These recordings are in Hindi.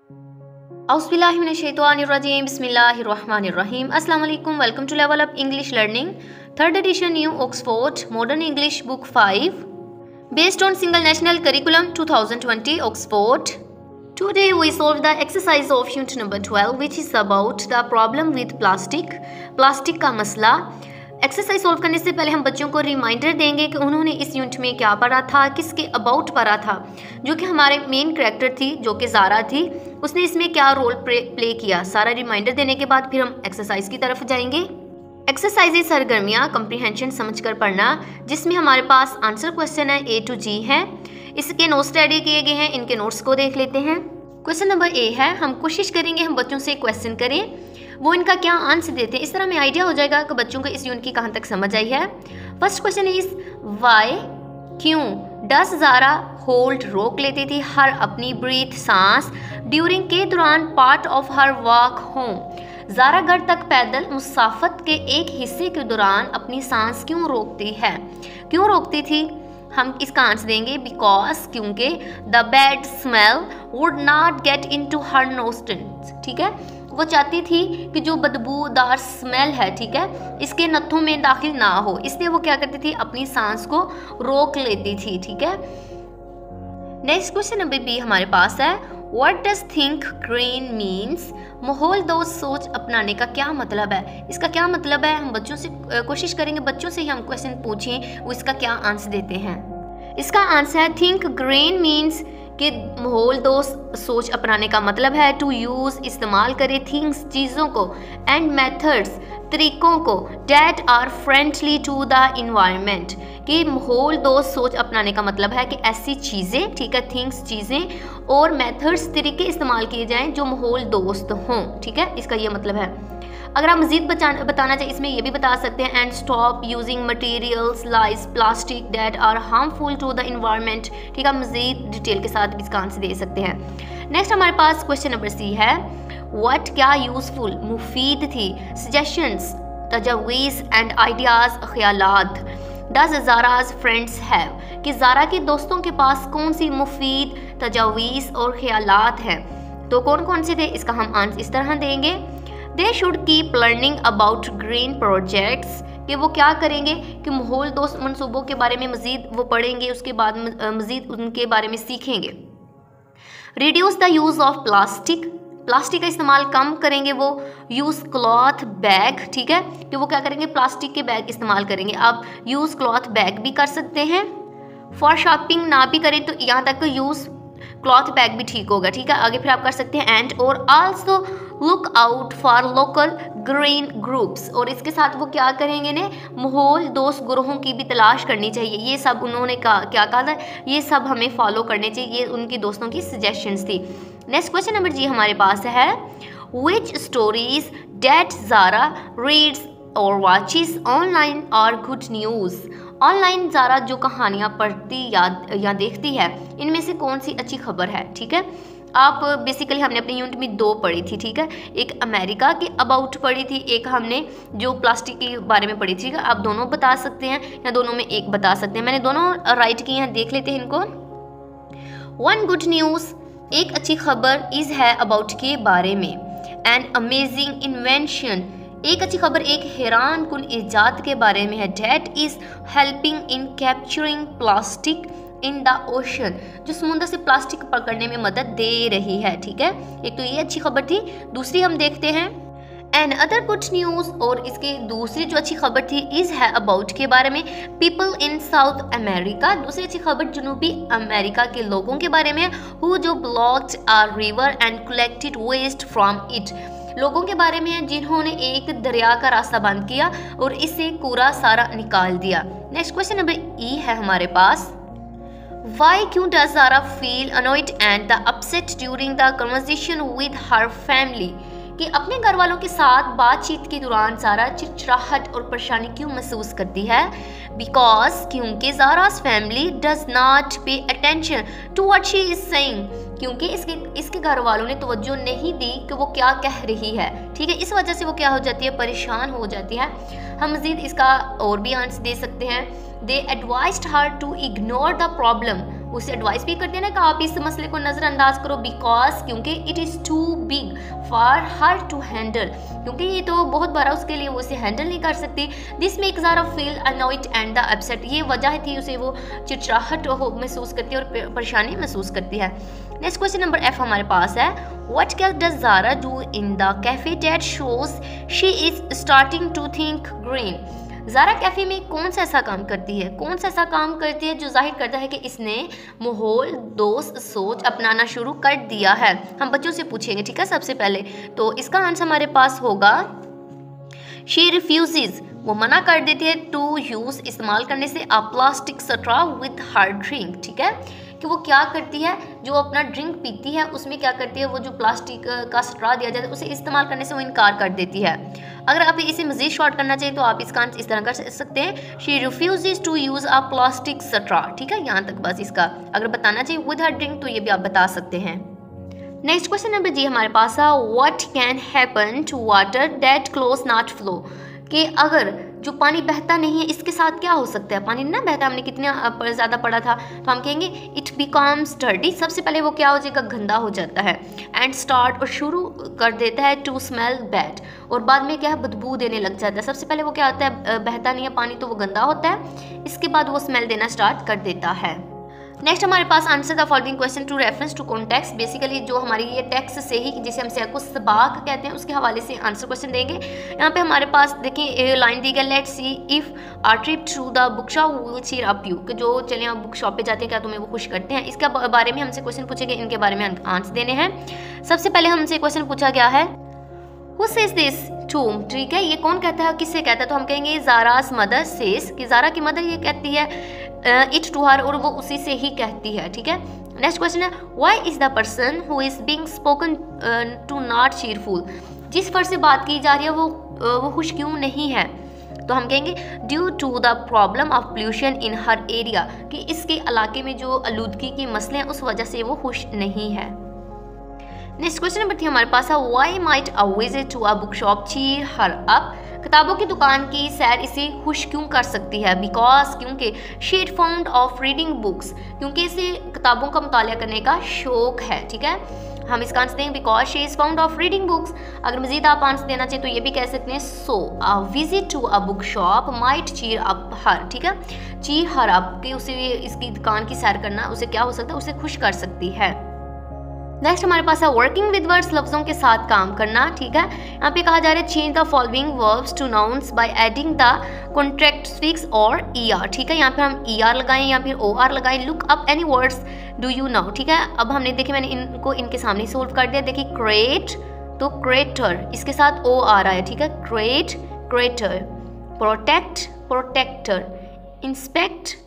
Auzubillahiminash-shaytanir-rajim. Bismillahir-rahmanir-rahim. Assalamu alaikum. Welcome to Level Up English Learning. Third edition, New Oxford Modern English Book 5. Based on Single National Curriculum 2020 Oxford. Today we solve the exercise of unit number 12, which is about the problem with plastic. Plastic का मसला. एक्सरसाइज सॉल्व करने से पहले हम बच्चों को रिमाइंडर देंगे कि उन्होंने इस यूनिट में क्या पढ़ा था, किसके अबाउट पढ़ा था। जो कि हमारे मेन कैरेक्टर थी, जो कि ज़ारा थी, उसने इसमें क्या रोल प्ले किया। सारा रिमाइंडर देने के बाद फिर हम एक्सरसाइज की तरफ जाएंगे। एक्सरसाइज सरगर्मियाँ कंप्रीहेंशन समझकर पढ़ना, जिसमें हमारे पास आंसर क्वेश्चन है A to G है। इसके नोट्स रेडी किए गए हैं, इनके नोट्स को देख लेते हैं। क्वेश्चन नंबर A है, हम कोशिश करेंगे हम बच्चों से क्वेश्चन करें, वो इनका क्या आंसर देते हैं। इस तरह हमें आइडिया हो जाएगा कि बच्चों को इस यूनिट की कहाँ तक समझ आई है। फर्स्ट क्वेश्चन इज वाई, क्यों डस ज़ारा होल्ड रोक लेती थी हर अपनी ब्रीथ सांस ड्यूरिंग के दौरान part of her walk home. Zara घर तक पैदल मुसाफत के एक हिस्से के दौरान अपनी सांस क्यों रोकती है, क्यों रोकती थी। हम इसका आंसर देंगे बिकॉज, क्योंकि the bad smell would not get into her nostrils. ठीक है, वो चाहती थी कि जो बदबूदार स्मेल है, ठीक है, इसके नथों में दाखिल ना हो, इसलिए वो क्या करती थी, अपनी सांस को रोक लेती थी। ठीक है, नेक्स्ट क्वेश्चन नंबर B हमारे पास है, what does think green means. माहौल दोस्त सोच अपनाने का क्या मतलब है। इसका क्या मतलब है, हम बच्चों से कोशिश करेंगे बच्चों से ही हम क्वेश्चन पूछें, वो इसका क्या आंसर देते हैं। इसका आंसर है थिंक ग्रीन मीन्स कि माहौल दोस्त सोच अपनाने का मतलब है टू यूज़ इस्तेमाल करे थिंग्स चीज़ों को एंड मेथड्स तरीक़ों को that are friendly to the environment. कि माहौल दोस्त सोच अपनाने का मतलब है कि ऐसी चीज़ें, ठीक है, थिंग्स चीज़ें और मेथड्स तरीके इस्तेमाल किए जाएं जो माहौल दोस्त हों। ठीक है, इसका ये मतलब है। अगर आप मज़ीद बताना चाहिए इसमें ये भी बता सकते हैं, and stop using materials like plastic that are harmful to the environment. ठीक है, मज़ीद डिटेल के साथ इसका आंसर दे सकते हैं। नेक्स्ट हमारे पास क्वेश्चन नंबर C है, व्हाट क्या यूज़फुल मुफीद थी सजेशंस तजवीज़ एंड आइडियाज़ ख्यालात डज ज़ाराज फ्रेंड्स हैव। कि ज़ारा के दोस्तों के पास कौन सी मुफीद तजवीज़ और ख्यालात हैं, तो कौन कौन से थे, इसका हम आंसर इस तरह देंगे। They should keep learning about green projects. कि वो क्या करेंगे कि माहौल दोस्त मनसूबों के बारे में मज़ीद वो पढ़ेंगे, उसके बाद मज़ीद उनके बारे में सीखेंगे। Reduce the use of plastic, plastic का इस्तेमाल कम करेंगे वो। यूज़ क्लॉथ बैग, ठीक है, कि वो क्या करेंगे, प्लास्टिक के बैग इस्तेमाल करेंगे। आप यूज़ क्लॉथ बैग भी कर सकते हैं। फॉर शॉपिंग ना भी करें तो यहाँ तक यूज़ क्लॉथ बैग भी ठीक होगा। ठीक है, आगे फिर आप कर सकते हैं एंड और also look out for local green groups. और इसके साथ वो क्या करेंगे ने, माहौल दोस्त ग्रोहों की भी तलाश करनी चाहिए। ये सब उन्होंने क्या कहा था, ये सब हमें फॉलो करने चाहिए, ये उनकी दोस्तों की सजेशंस थी। नेक्स्ट क्वेश्चन नंबर G हमारे पास है, which stories that Zara reads और वॉचिस ऑनलाइन और गुड न्यूज़। ऑनलाइन ज़ारा जो कहानियाँ पढ़ती या देखती है, इनमें से कौन सी अच्छी खबर है। ठीक है, आप बेसिकली हमने अपने यूनिट में 2 पढ़ी थी। ठीक है, एक अमेरिका के अबाउट पढ़ी थी, एक हमने जो प्लास्टिक के बारे में पढ़ी थी। आप दोनों बता सकते हैं या दोनों में एक बता सकते हैं। मैंने दोनों राइट किए हैं, देख लेते हैं इनको। वन गुड न्यूज़, एक अच्छी खबर, इज़ है अबाउट के बारे में। एन अमेजिंग इन्वेंशन, एक अच्छी खबर एक हैरान कुन ईजाद के बारे में है। That is helping in capturing plastic in the ocean, जो समुद्र से प्लास्टिक पकड़ने में मदद दे रही है। ठीक है, एक तो ये अच्छी खबर थी। दूसरी हम देखते हैं एन अदर गुड न्यूज़, और इसकी दूसरी जो अच्छी खबर थी इज़ है अबाउट के बारे में। पीपल इन साउथ अमेरिका, दूसरी अच्छी खबर जनूबी अमेरिका के लोगों के बारे में। हु जो blocked a river and collected waste from it, लोगों के बारे में है जिन्होंने एक दरिया का रास्ता बंद किया और इससे कूड़ा सारा निकाल दिया। नेक्स्ट क्वेश्चन नंबर E है हमारे पास, वाई क्यों does Zara feel annoyed and the upset during the conversation with her family. कि अपने घर वालों के साथ बातचीत के दौरान ज़ारा चिड़चिड़ाहट और परेशानी क्यों महसूस करती है। बिकॉज, क्योंकि Zara's family does not pay attention to what she is saying, क्योंकि इसके घर वालों ने तवज्जो नहीं दी कि वो क्या कह रही है। ठीक है, इस वजह से वो क्या हो जाती है, परेशान हो जाती है। हम मज़ीद इसका और भी आंसर दे सकते हैं। They advised her to ignore the problem उसे एडवाइस भी करते हैं ना कि आप इस मसले को नज़रअंदाज करो, बिकॉज क्योंकि it is too big for her to handle, क्योंकि ये तो बहुत बड़ा उसके लिए, वो उसे हैंडल नहीं कर सकती। This make Zara feel annoyed and the upset, ये वजह थी उसे वो चिड़चिड़ाहट महसूस करती है और परेशानी महसूस करती है। नेक्स्ट क्वेश्चन नंबर एफ हमारे पास है, what does Zara do in the cafe that shows she is starting to think green. Zara cafe में कौन सा ऐसा काम करती है, कौन सा ऐसा काम करती है जो जाहिर करता है कि इसने माहौल दोस्त सोच अपनाना शुरू कर दिया है। हम बच्चों से पूछेंगे, ठीक है, सबसे पहले। तो इसका आंसर हमारे पास होगा शी रिफ्यूजेज, वो मना कर देती है टू यूज़, इस्तेमाल करने से a plastic straw with her drink, ठीक है, कि वो क्या करती है, जो अपना ड्रिंक पीती है उसमें क्या करती है, वो जो प्लास्टिक का स्ट्रॉ दिया जाता है उसे इस्तेमाल करने से वो इनकार कर देती है। अगर आप इसे मज़ीद शॉर्ट करना चाहिए तो आप इसका इस तरह कर सकते हैं, she refuses to use a plastic straw, ठीक है, यहाँ तक बस। इसका अगर बताना चाहिए विद हर ड्रिंक तो ये भी आप बता सकते हैं। नेक्स्ट क्वेश्चन नंबर जी हमारे पास है, what can happen to water that close not flow, कि अगर जो पानी बहता नहीं है इसके साथ क्या हो सकता है, पानी ना बहता, हमने कितना ज़्यादा पढ़ा था, तो हम कहेंगे इट बिकम्स डर्टी, सबसे पहले वो क्या हो जाएगा, गंदा हो जाता है, एंड स्टार्ट, और शुरू कर देता है, टू स्मेल बैड, और बाद में क्या है, बदबू देने लग जाता है। सबसे पहले वो क्या होता है, बहता नहीं है पानी तो वो गंदा होता है, इसके बाद वो स्मेल देना स्टार्ट कर देता है। नेक्स्ट हमारे पास answer the following question to reference to context, basically जो हमारी ये टेक्स्ट से ही, जिसे हम को सबाक कहते हैं, उसके हवाले से आंसर क्वेश्चन देंगे। यहाँ पे हमारे पास देखिए लाइन दी गई, let's see if a trip through the book shop will cheer up you, कि जो चले आप बुक शॉप पे जाते हैं क्या तुम्हें वो खुश करते हैं। इसके बारे में हमसे क्वेश्चन पूछेंगे, इनके बारे में आंसर देने हैं। सबसे पहले हमसे क्वेश्चन पूछा गया है, हु सेज दिस टू, ठीक है, ये कौन कहता है, किससे कहता है, तो हम कहेंगे ज़ारास मदर सेज, कि ज़ारा की मदर ये कहती है इट टू हर, और वो उसी से ही कहती है, ठीक है। नेक्स्ट क्वेश्चन है, why is the person who is being spoken to not cheerful, जिस पर से बात की जा रही है वो खुश क्यों नहीं है, तो हम कहेंगे due to the problem of pollution in her area, कि इसके इलाके में जो आलूदगी के मसले हैं उस वजह से वो खुश नहीं है। नेक्स्ट क्वेश्चन नंबर 3 हमारे पास है, why might a visit to a book shop cheer her up, किताबों की दुकान की सैर इसे खुश क्यों कर सकती है, बिकॉज क्योंकि she is found of reading books, क्योंकि इसे किताबों का मुतालिया करने का शौक है, ठीक है। हम इसका आंसर देंगे because she is found of reading books. अगर मजीद आप आंसर देना चाहिए तो ये भी कह सकते हैं, so a visit to a book shop might cheer up her, ठीक है, चीयर हर अप, कि उसे इसकी दुकान की सैर करना उसे क्या हो सकता है, उसे खुश कर सकती है। नेक्स्ट हमारे पास है वर्किंग विद वर्ड्स, लफ्जों के साथ काम करना, ठीक है। यहाँ पे कहा जा रहा है change the following verbs to nouns by adding the contract fix और ईआर, ठीक है। यहाँ पे हम ईआर लगाएं या फिर ओआर लगाएं। Look up any words do you know, ठीक है। अब हमने देखिए मैंने इनको इनके सामने सोल्व कर दिया। देखिए क्रेट तो क्रेटर, इसके साथ ओ आ रहा है, ठीक है, create creator, protect protector, inspect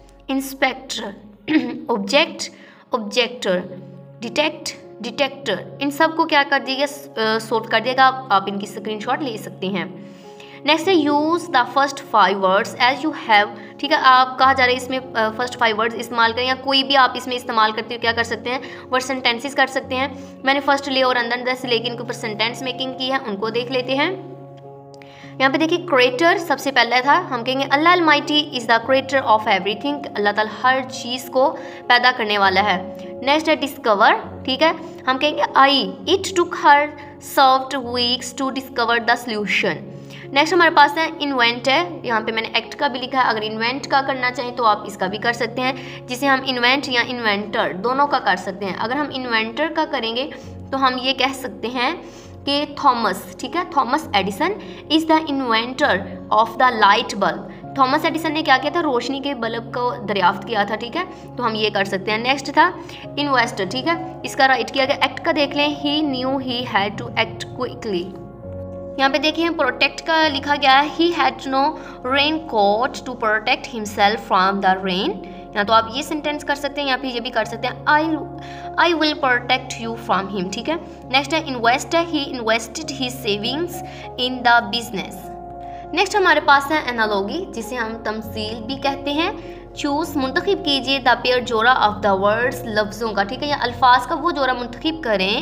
inspector, object objector, detect detector, इन सब को क्या कर दिएगा, सोल्व कर दिएगा। आप इनकी स्क्रीनशॉट ले सकते हैं। नेक्स्ट है use the first 5 words as you have, ठीक है। आप कहा जा रहा है इसमें फर्स्ट 5 वर्ड्स इस्तेमाल करें, या कोई भी आप इसमें इस्तेमाल करते हो क्या कर सकते हैं, वर्ड सेंटेंसेस कर सकते हैं। मैंने फर्स्ट ले और अंदर से लेकिन के ऊपर सेंटेंस मेकिंग की है, उनको देख लेते हैं। यहाँ पे देखिए क्रिएटर सबसे पहला था, हम कहेंगे Allah almighty is the creator of everything, Allah ताला हर चीज़ को पैदा करने वाला है। नेक्स्ट है डिस्कवर, ठीक है, हम कहेंगे I it took her served weeks to discover the solution. Next हमारे पास है इन्वेंट है, यहाँ पे मैंने एक्ट का भी लिखा है। अगर इन्वेंट का करना चाहें तो आप इसका भी कर सकते हैं, जिसे हम इन्वेंट या इन्वेंटर दोनों का कर सकते हैं। अगर हम इन्वेंटर का करेंगे तो हम ये कह सकते हैं कि थॉमस, ठीक है, Thomas Edison is the inventor of the light bulb. Thomas Edison ने क्या किया था, रोशनी के बल्ब को दरियाफ्त किया था, ठीक है, तो हम ये कर सकते हैं। नेक्स्ट था इन्वेस्टर, ठीक है, इसका राइट किया गया। एक्ट का देख लें, he knew he had to act quickly. यहाँ पे देखिए प्रोटेक्ट का लिखा गया है, he had no rain coat to protect himself from the rain. या तो आप ये सेंटेंस कर सकते हैं या फिर ये भी कर सकते हैं, I will protect you from him, ठीक है। नेक्स्ट है इन्वेस्ट है, he invested his savings in the business. Next हमारे पास है एनालॉगी, जिसे हम तमसील भी कहते हैं। चूज मुंतखब कीजिए द पेयर जोड़ा ऑफ द वर्ड्स, लफ्ज़ों का, ठीक है, या अल्फाज का वो जोड़ा मुंतखब करें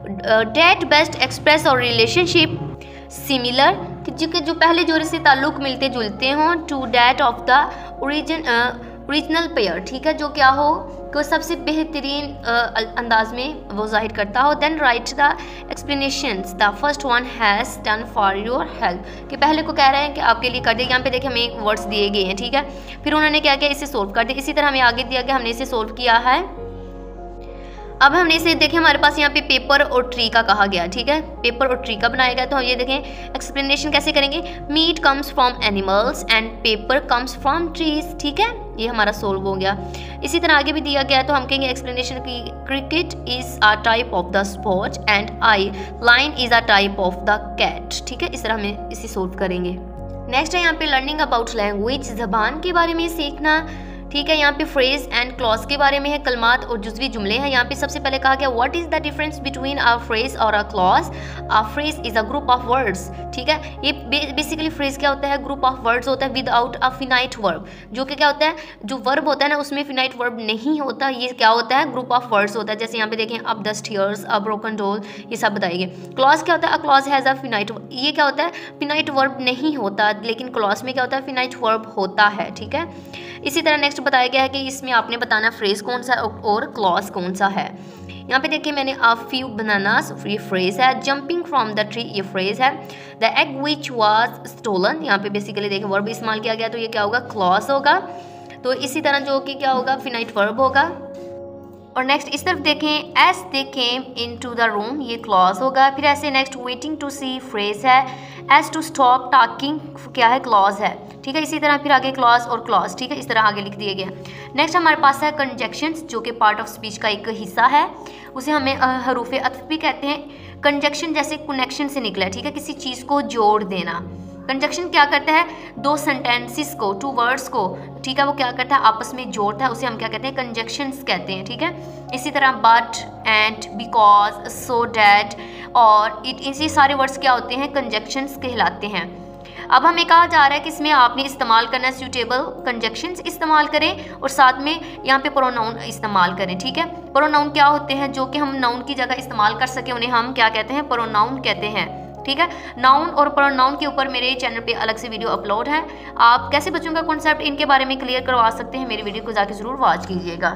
डेट बेस्ट एक्सप्रेस और रिलेशनशिप सिमिलर, जो पहले जोड़े से ताल्लुक़ मिलते जुलते हों, to that of the original pair, ठीक है, जो क्या हो कि सबसे बेहतरीन अंदाज में वो जाहिर करता हो। Then write the explanations the first one has done for your help, कि पहले को कह रहे हैं कि आपके लिए कर दे। यहाँ पे देखिए हमें वर्ड्स दिए गए हैं, ठीक है, फिर उन्होंने क्या किया, इसे सोल्व कर दिया। इसी तरह हमें आगे दिया गया, हमने इसे सोल्व किया है। अब हमने इसे देखें, हमारे पास यहाँ पे पेपर और ट्री का कहा गया, ठीक है, पेपर और ट्री का बनाया गया। तो हम ये देखें एक्सप्लेनेशन कैसे करेंगे, meat comes from animals and paper comes from trees, ठीक है, ये हमारा सोल्व हो गया। इसी तरह आगे भी दिया गया है, तो हम कहेंगे एक्सप्लेनेशन की cricket is a type of the sport and I line is a type of the cat, ठीक है, इस तरह हम इसे सोल्व करेंगे। नेक्स्ट है यहाँ पे लर्निंग अबाउट लैंग्वेज, ज़बान के बारे में सीखना, ठीक है। यहाँ पे फ्रेज एंड क्लॉज के बारे में है, कलमात और जुज़वी जुमले हैं। यहाँ पे सबसे पहले कहा गया what is the difference between a phrase और a clause. A phrase is a group of words, ठीक है, ये बेसिकली फ्रेज क्या होता है, ग्रुप ऑफ वर्ड्स होता है विदाउट अ फिनाइट वर्ब, जो कि क्या होता है, जो वर्ब होता है ना उसमें फिनाइट वर्ब नहीं होता, ये क्या होता है, ग्रुप ऑफ वर्ड्स होता है। जैसे यहाँ पे देखें अब the stairs, a broken door, ये सब बताइए। क्लॉज क्या होता है, a clause has a finite, ये क्या होता है, फिनाइट वर्ब नहीं होता, लेकिन क्लॉज में क्या होता है, फिनाइट वर्ब होता है, ठीक है। इसी तरह नेक्स्ट बताया गया है कि इसमें आपने बताना फ्रेज कौन सा और क्लॉज कौन सा है। यहाँ पे देखिए मैंने अ फ्यू बनानास, ये फ्रेज है। जंपिंग फ्रॉम द ट्री, ये फ्रेज है। The egg which was stolen, यहाँ पे बेसिकली देखिए वर्ब इस्तेमाल किया गया, तो ये क्या होगा, क्लॉज होगा। तो इसी तरह जो कि क्या होगा, फिनाइट वर्ब होगा। और नेक्स्ट इस तरफ देखें, as they came into the room, ये क्लॉज होगा। फिर ऐसे next waiting to see phrase है। एज टू स्टॉप टॉकिंग क्या है, क्लॉज है, ठीक है। इसी तरह फिर आगे क्लॉज और क्लॉज, ठीक है, इस तरह आगे लिख दिए गए। नेक्स्ट हमारे पास है कंजक्शंस, जो कि पार्ट ऑफ स्पीच का एक हिस्सा है, उसे हमें हरूफ अत्फ भी कहते हैं। कंजक्शन जैसे कनेक्शन से निकला है, ठीक है, किसी चीज़ को जोड़ देना। कंजक्शन क्या करता है, दो सेंटेंसेस को, टू वर्ड्स को, ठीक है, वो क्या करता है, आपस में जोड़ता है, उसे हम क्या कहते हैं, कंजक्शंस कहते हैं, ठीक है। इसी तरह but, and, because, so that और इट, इसी सारे वर्ड्स क्या होते हैं, कंजक्शंस कहलाते हैं। अब हमें कहा जा रहा है कि इसमें आपने इस्तेमाल करना है सूटेबल कंजक्शंस इस्तेमाल करें और साथ में यहाँ पे प्रोनाउन इस्तेमाल करें, ठीक है। प्रोनाउन क्या होते हैं, जो कि हम नाउन की जगह इस्तेमाल कर सकें, उन्हें हम क्या कहते हैं, प्रोनाउन कहते हैं, ठीक है। नाउन और प्रोनाउन के ऊपर मेरे चैनल पे अलग से वीडियो अपलोड है, आप कैसे बच्चों का कॉन्सेप्ट इनके बारे में क्लियर करवा सकते हैं, मेरी वीडियो को जाके ज़रूर वॉच कीजिएगा।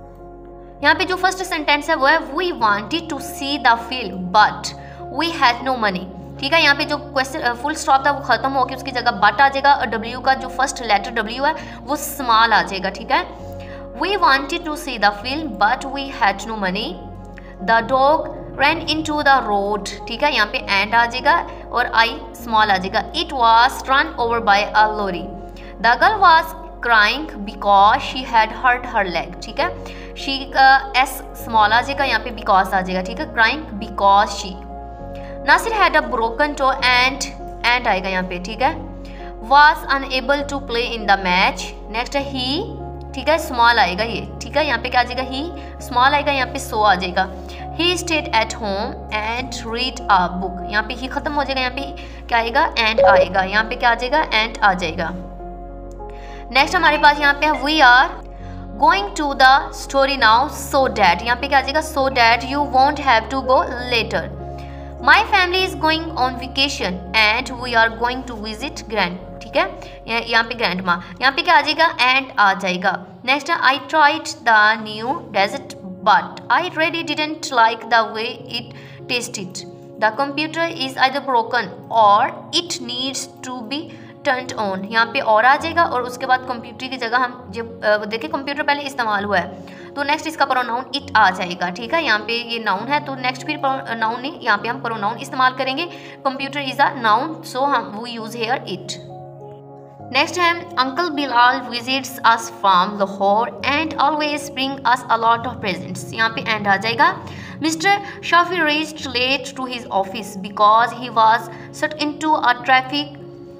यहाँ पे जो फर्स्ट सेंटेंस है वो है we wanted to see the film but we had no money, ठीक है। यहाँ पे जो क्वेश्चन फुल स्टॉप था वो खत्म हो के उसकी जगह बट आ जाएगा और डब्ल्यू का जो फर्स्ट लेटर डब्ल्यू है वो स्मॉल आ जाएगा, ठीक है। We wanted to see the film but we had no money. The dog ran into the road, ठीक है, यहाँ पे एंड आ जाएगा और आई स्मॉल आ जाएगा। It was run over by a lorry. The girl was crying because she had hurt her leg, ठीक है, शी का एस स्मॉल आ जाएगा, यहाँ पे बिकॉज आ जाएगा, ठीक है, crying because she. Nasir had a broken toe and आएगा यहाँ पे, ठीक है। Was unable to play in the match, next है ही, ठीक है, स्मॉल आएगा ये, ठीक है, यहाँ पे क्या आ जाएगा, ही स्मॉल आएगा, यहाँ पे सो आ जाएगा। He stayed at home and read a book, यहाँ पे ही खत्म हो जाएगा, यहाँ पे क्या आएगा, एंड आएगा, यहाँ पे क्या आ जाएगा, एंड आ जाएगा। नेक्स्ट हमारे पास यहाँ पे we are going to the story now so that, यहाँ पे क्या आ जाएगा, so that you won't have to go later. My family is going on vacation and we are going to visit grand, ठीक है, यहाँ पे ग्रैंड माँ, यहाँ पे क्या आ जाएगा, एंड आ जाएगा। Next I tried the new dessert but I really didn't like the way it tasted. The computer is either broken or it needs to be turned on, यहाँ पे और आ जाएगा और उसके बाद कंप्यूटर की जगह हम जब देखिए कंप्यूटर पहले इस्तेमाल हुआ है तो नेक्स्ट इसका प्रोनाउन इट आ जाएगा, ठीक है। यहाँ पे ये नाउन है तो नेक्स्ट फिर नाउन नहीं, यहाँ पे हम प्रोनाउन इस्तेमाल करेंगे। Computer is a noun so हम we use here it. Next है uncle Bilal visits us from Lahore and always bring us a lot of presents, यहाँ पे एंड आ जाएगा। Mister Shafi reached late to his office because he was stuck into a traffic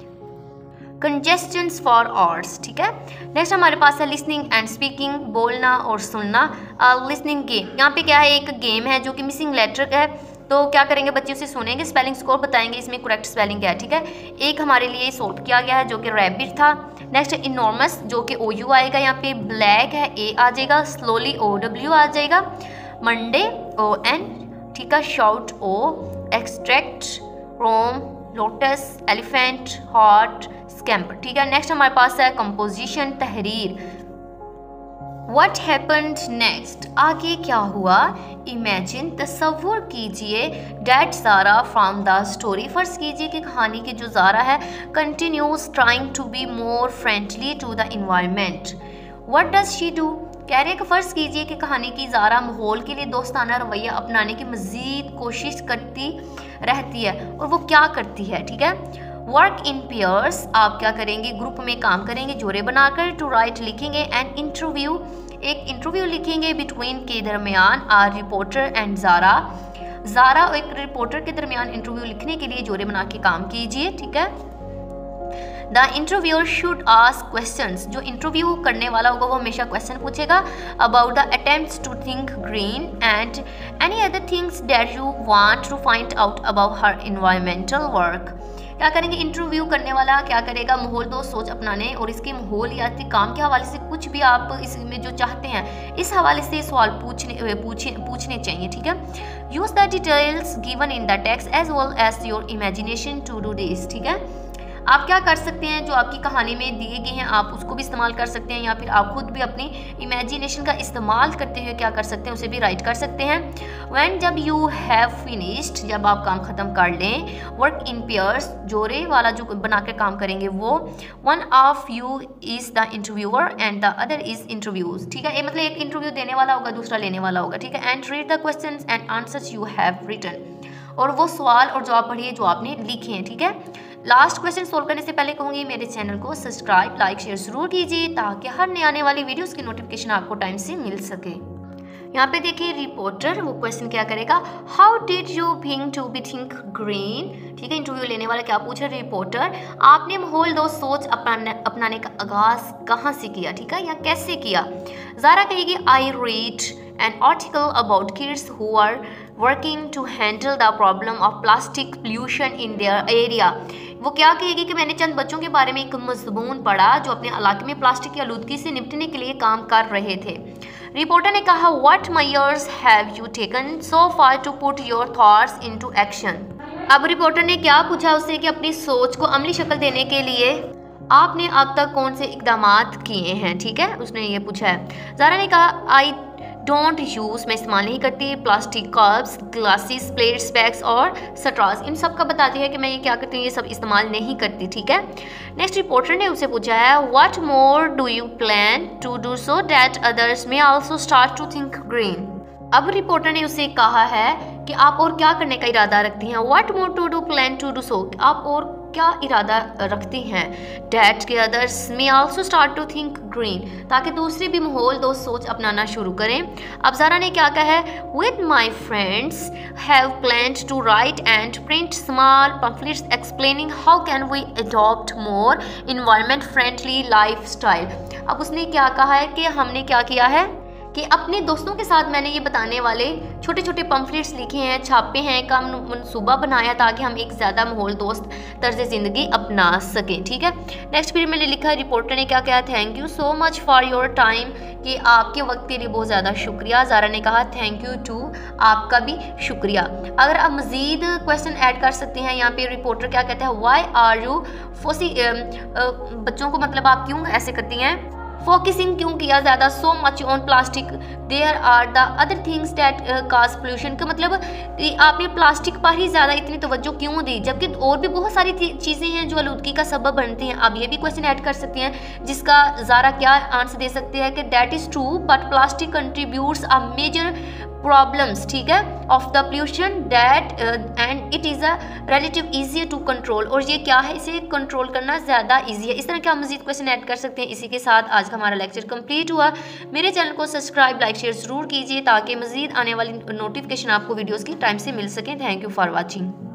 congestions for hours, ठीक है। नेक्स्ट हमारे पास है लिसनिंग एंड स्पीकिंग, बोलना और सुनना। लिसनिंग गेम, यहाँ पे क्या है, एक गेम है जो कि मिसिंग लेटर है, तो क्या करेंगे बच्चे उसे सुनेंगे, स्पेलिंग स्कोर बताएंगे इसमें करेक्ट स्पेलिंग क्या है, ठीक है। एक हमारे लिए सोल्व किया गया है जो कि रैबिट था। नेक्स्ट है इनॉर्मस जो कि ओ यू आएगा, यहाँ पे ब्लैक है ए आ जाएगा, स्लोली ओ डब्ल्यू आ जाएगा, मंडे ओ एन, ठीक है, shout O, extract roam, lotus, elephant, hot, scamper, ठीक है। नेक्स्ट हमारे पास है कंपोजिशन तहरीर, What happened next? आगे क्या हुआ? Imagine, तसव्वुर कीजिए that Zara from the story, फर्ज कीजिए कि कहानी की जो ज़ारा है continues trying to be more friendly to the environment. What does she do? कह रहे हैं कि फ़र्ज़ कीजिए कि कहानी की ज़ारा माहौल के लिए दोस्ताना रवैया अपनाने की मज़ीद कोशिश करती रहती है, और वो क्या करती है, ठीक है। वर्क इन पेयर्स, आप क्या करेंगे, ग्रुप में काम करेंगे जोड़े बनाकर। टू राइट, लिखेंगे। एंड इंटरव्यू, एक इंटरव्यू लिखेंगे बिटवीन के दरमियान a reporter and Zara, Zara और एक रिपोर्टर के दरमियान इंटरव्यू लिखने के लिए जोड़े बना के काम कीजिए, ठीक है। The interviewer should ask questions, जो इंटरव्यू करने वाला होगा वो हमेशा क्वेश्चन पूछेगा about the attempts to think green and any other things that you want to find out about her environmental work. क्या करेंगे, इंटरव्यू करने वाला क्या करेगा, माहौल दोस्त सोच अपनाने और इसके माहौलियाती काम के हवाले से कुछ भी आप इसमें जो चाहते हैं इस हवाले से सवाल पूछने चाहिए, ठीक है। Use the details given in the text as well as your imagination to do this, ठीक है। आप क्या कर सकते हैं, जो आपकी कहानी में दिए गए हैं आप उसको भी इस्तेमाल कर सकते हैं, या फिर आप खुद भी अपनी इमेजिनेशन का इस्तेमाल करते हुए क्या कर सकते हैं उसे भी राइट कर सकते हैं। व्हेन, जब यू हैव फिनिश्ड, जब आप काम ख़त्म कर लें। वर्क इन पेयर्स, जोड़े वाला जो बना कर काम करेंगे वो। One of you is the interviewer and the other is interviewees, ठीक है। ये मतलब एक इंटरव्यू देने वाला होगा, दूसरा लेने वाला होगा, ठीक है। And read the question and answers you have written, और वो सवाल और जवाब पढ़िए जो आपने लिखे हैं, ठीक है। लास्ट क्वेश्चन सोल्व करने से पहले कहूँगी मेरे चैनल को सब्सक्राइब, लाइक, शेयर ज़रूर कीजिए ताकि हर नए आने वाली वीडियोस की नोटिफिकेशन आपको टाइम से मिल सके। यहाँ पे देखिए रिपोर्टर, वो क्वेश्चन क्या करेगा, how did you begin to be think green, ठीक है। इंटरव्यू लेने वाला क्या पूछ रहा है, रिपोर्टर, आपने माहौल दोस्त सोच अपनाने का आगाज़ कहाँ से किया, ठीक है, या कैसे किया। ज़ारा कहेगी, I read an article about kids who are working to handle the problem of plastic pollution in their area. वो क्या कहेगी कि मैंने चंद बच्चों के बारे में एक मज़मून पढ़ा जो अपने इलाके में प्लास्टिक की आलूदगी से निपटने के लिए काम कर रहे थे। रिपोर्टर ने कहा, What measures have you taken so far to put your thoughts into action? अब रिपोर्टर ने क्या पूछा उससे कि अपनी सोच को अमली शक्ल देने के लिए आपने अब तक कौन से इक़दामात किए हैं, ठीक है, उसने ये पूछा है। ज़ारा ने कहा, आई डोंट यूज़, मैं इस्तेमाल नहीं करती plastic cups, glasses, plates, bags और स्ट्रॉज, इन सब का बताती है कि मैं ये क्या करती हूँ, ये सब इस्तेमाल नहीं करती, ठीक है। नेक्स्ट रिपोर्टर ने उसे पूछा है, what more do you plan to do so that others may also start to think green. अब रिपोर्टर ने उसे कहा है कि आप और क्या करने का इरादा रखती हैं, what more to do plan to do so, आप और क्या इरादा रखती हैं, डैट के others may also start to think green, ताकि दूसरे भी माहौल दोस्त सोच अपनाना शुरू करें। अब ज़ारा ने क्या कहा है, with my friends have planned to write and print small pamphlets explaining how can we adopt more environment friendly life style. अब उसने क्या कहा है कि हमने क्या किया है कि अपने दोस्तों के साथ मैंने ये बताने वाले छोटे छोटे पम्फलेट्स लिखे हैं, छापे हैं, का मनसूबा बनाया ताकि हम एक ज़्यादा माहौल दोस्त तर्ज ज़िंदगी अपना सकें, ठीक है। नेक्स्ट फिर मैंने लिखा, रिपोर्टर ने क्या कहा, thank you so much for your time, कि आपके वक्त के लिए बहुत ज़्यादा शुक्रिया। ज़ारा ने कहा, थैंक यू टू, आपका भी शुक्रिया। अगर आप मज़ीद क्वेश्चन ऐड कर सकते हैं, यहाँ पे रिपोर्टर क्या कहता है, वाई आर यू फोसी, बच्चों को मतलब आप क्यों ऐसे करती हैं, फोकसिंग क्यों किया ज़्यादा, so much on plastic, there are the other things that cause pollution, का मतलब आपने प्लास्टिक पर ही ज़्यादा इतनी तवज्जो क्यों दी, जबकि और भी बहुत सारी चीज़ें हैं जो आलूदगी का सबब बनती हैं। आप ये भी क्वेश्चन ऐड कर सकते हैं जिसका ज़ारा क्या आंसर दे सकते हैं कि that is true but plastic contributes a major problems, ठीक है, of the pollution that and it is a relative easier to control, और ये क्या है, इसे कंट्रोल करना ज़्यादा ईजी है। इस तरह के आप मजीद क्वेश्चन ऐड कर सकते हैं। इसी के साथ आज का हमारा लेक्चर कंप्लीट हुआ। मेरे चैनल को सब्सक्राइब, लाइक, शेयर ज़रूर कीजिए ताकि मजीद आने वाली नोटिफिकेशन आपको वीडियोज़ की टाइम से मिल सकें। Thank you for watching.